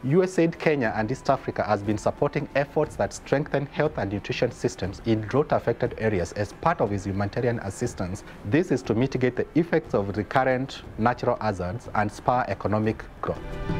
USAID Kenya and East Africa has been supporting efforts that strengthen health and nutrition systems in drought-affected areas as part of its humanitarian assistance. This is to mitigate the effects of recurrent natural hazards and spur economic growth.